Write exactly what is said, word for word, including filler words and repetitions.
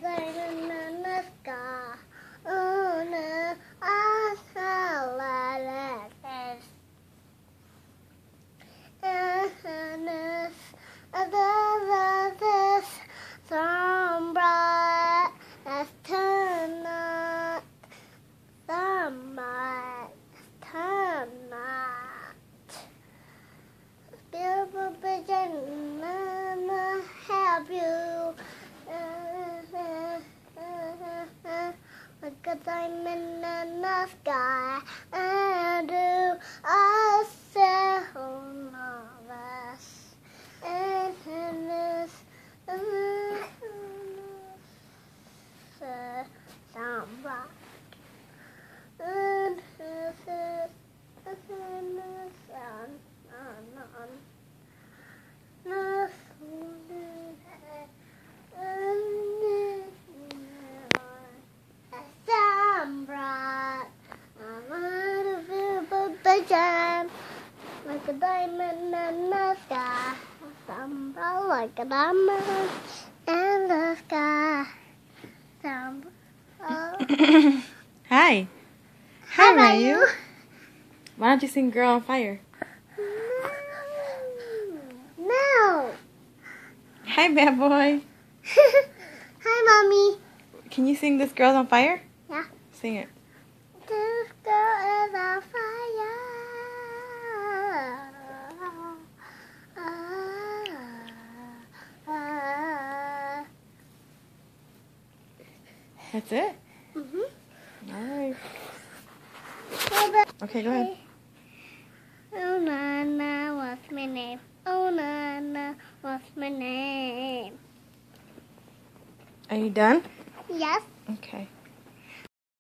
diamond in the sky. Oh no, I saw like this. And this, and this, so bright as tonight, so bright as tonight. Beautiful vision, Mama, help you. Like a diamond in the sky, and do I say marvelous, and in this, sound bright, and this is the sound, on, on, like a diamond in the sky, somebody like a diamond in the sky. Somebody. Hi. How How are you? you? Why don't you sing Girl on Fire? No. Hi, bad boy. Hi, Mommy. Can you sing This Girl's on Fire? Yeah. Sing it. This girl is on fire. That's it? Mm-hmm. All right. Okay, go ahead. Oh, Nana, what's my name? Oh, Nana, what's my name? Are you done? Yes. Okay.